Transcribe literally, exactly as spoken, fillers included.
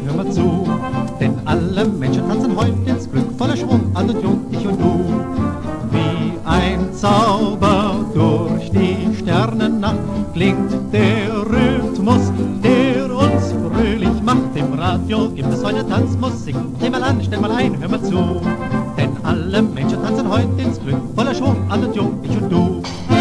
hör mal zu. Denn alle Menschen tanzen heute ins Glück, voller Schwung, alt und jung, ich und du. Wie ein Zauber durch die Sternennacht klingt der Rhythmus, der uns fröhlich macht. Im Radio gibt es heute Tanzmusik. Dreh mal an, stell mal ein, hör mal zu. Denn alle Menschen tanzen heute ins Glück, voller Schwung, alt und jung, ich und du.